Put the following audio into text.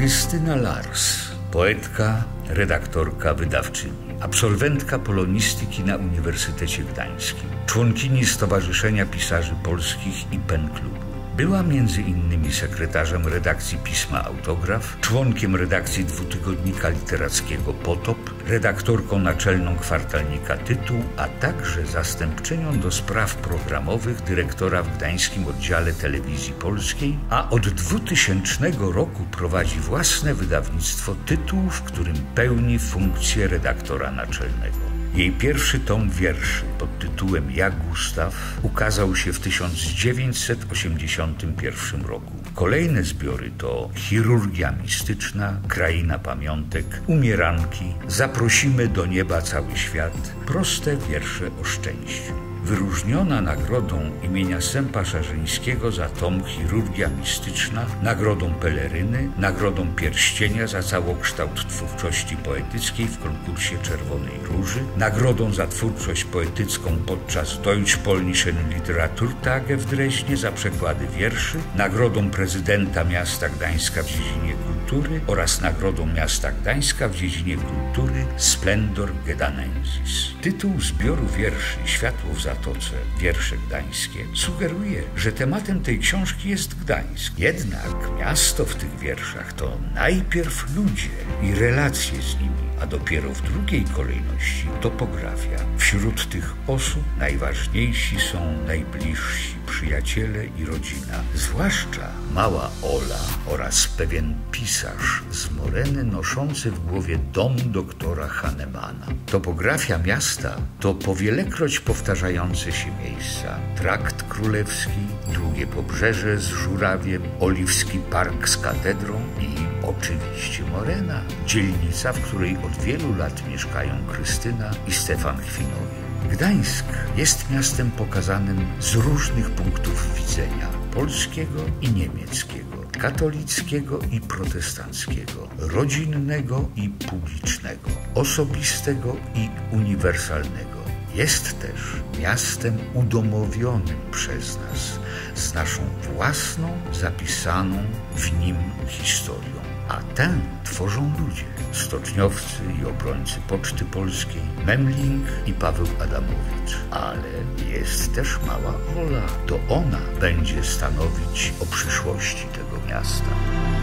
Krystyna Lars, poetka, redaktorka, wydawczyni, absolwentka polonistyki na Uniwersytecie Gdańskim, członkini Stowarzyszenia Pisarzy Polskich i Pen Klubu. Była między innymi sekretarzem redakcji pisma Autograf, członkiem redakcji dwutygodnika literackiego Potop, redaktorką naczelną kwartalnika Tytuł, a także zastępczynią do spraw programowych dyrektora w gdańskim oddziale Telewizji Polskiej, a od 2000 roku prowadzi własne wydawnictwo Tytuł, w którym pełni funkcję redaktora naczelnego. Jej pierwszy tom wierszy pod tytułem Ja Gustaw ukazał się w 1981 roku. Kolejne zbiory to Chirurgia mistyczna, Kraina pamiątek, Umieranki, Zaprosimy do nieba cały świat, proste wiersze o szczęściu. Wyróżniona nagrodą imienia Sępa Szarzyńskiego za tom Chirurgia mistyczna, nagrodą Peleryny, nagrodą Pierścienia za całokształt twórczości poetyckiej w konkursie Czerwonej Róży, nagrodą za twórczość poetycką podczas Deutsch-Polnischen Literaturtage w Dreźnie za przekłady wierszy, nagrodą prezydenta miasta Gdańska w dziedzinie kultury oraz nagrodą miasta Gdańska w dziedzinie kultury Splendor Gedanensis. Tytuł zbioru wierszy Światło w Zatoce, wiersze gdańskie, sugeruje, że tematem tej książki jest Gdańsk. Jednak miasto w tych wierszach to najpierw ludzie i relacje z nimi, a dopiero w drugiej kolejności topografia. Wśród tych osób najważniejsi są najbliżsi, przyjaciele i rodzina, zwłaszcza mała Ola oraz pewien pisarz z Moreny noszący w głowie dom doktora Hahnemana. Topografia miasta to powielekroć powtarzające się miejsca. Trakt Królewski, długie pobrzeże z Żurawiem, Oliwski Park z katedrą i oczywiście Morena, dzielnica, w której od wielu lat mieszkają Krystyna i Stefan Chwinowie. Gdańsk jest miastem pokazanym z różnych punktów widzenia: polskiego i niemieckiego, katolickiego i protestanckiego, rodzinnego i publicznego, osobistego i uniwersalnego. Jest też miastem udomowionym przez nas, z naszą własną, zapisaną w nim historią. A tę tworzą ludzie: stoczniowcy i obrońcy Poczty Polskiej, Memling i Paweł Adamowicz. Ale jest też mała Ola. To ona będzie stanowić o przyszłości tego miasta.